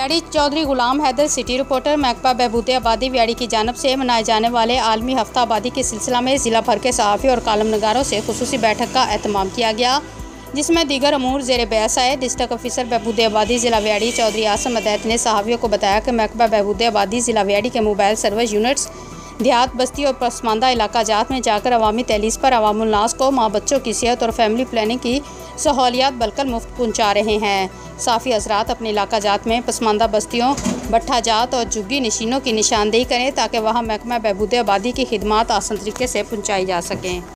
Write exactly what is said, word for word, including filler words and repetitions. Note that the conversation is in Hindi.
व्याड़ी चौधरी गुलाम हैदर, सिटी रिपोर्टर। महकमा बहबूद आबादी व्याड़ी की जानिब से मनाए जाने वाले आलमी हफ्ता आबादी के सिलसिला में ज़िला भर के सहाफ़ी और कालम नगारों से खुसूसी बैठक का एहतमाम किया गया, जिसमें दीगर अमूर ज़ेर बहस आए। डिस्ट्रिक्ट ऑफिसर बहबूद आबादी ज़िला व्याड़ी चौधरी आसम अदैत ने सहाफ़ियों को बताया कि महकमा बहबूद आबादी ज़िला व्याड़ी के मोबाइल सर्विस यूनिट्स देहात, बस्ती और पसमानदा इलाका जात में जाकर अवामी तहलीस पर अवामुल नास को माँ बच्चों की सेहत और फैमिली प्लानिंग की सहूलियात बलकल मुफ्त पहुँचा रहे हैं। साफ़ी हज़रात अपने इलाका जात में पसमानदा बस्तियों, भट्ठा जात और झुग्गी नशीनों की निशानदेही करें ताकि वहाँ महकमा बहबूद आबादी की खिदमात आसान तरीके से पहुँचाई जा सकें।